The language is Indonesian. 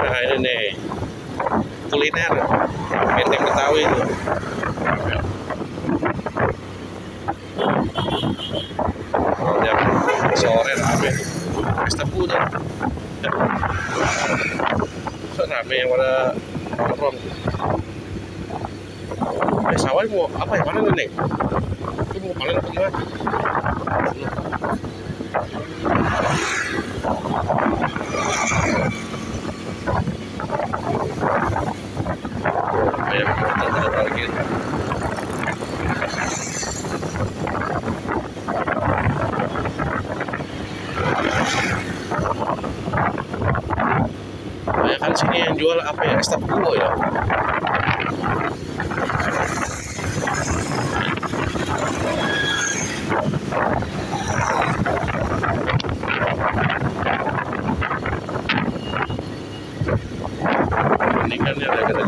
Nah ini nih kuliner Benteng Betawi itu. Kalau jam sore rame pesta punya. Rame yang pada nongkrong. Sawah mau apa ya, mana nih? Itu mau panen apa gimana? Banyak kita parkir. Banyak kan sini yang jual apa ya, es tapuo ya. Ini kan ya ada